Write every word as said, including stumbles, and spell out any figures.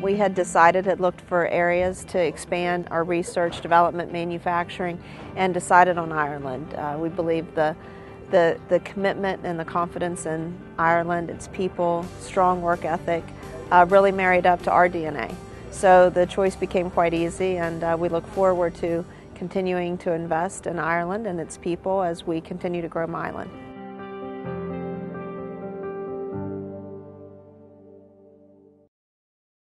We had decided, had looked for areas to expand our research, development, manufacturing, and decided on Ireland. Uh, we believe the, the, the commitment and the confidence in Ireland, its people, strong work ethic, uh, really married up to our D N A. So the choice became quite easy, and uh, we look forward to continuing to invest in Ireland and its people as we continue to grow Mylan.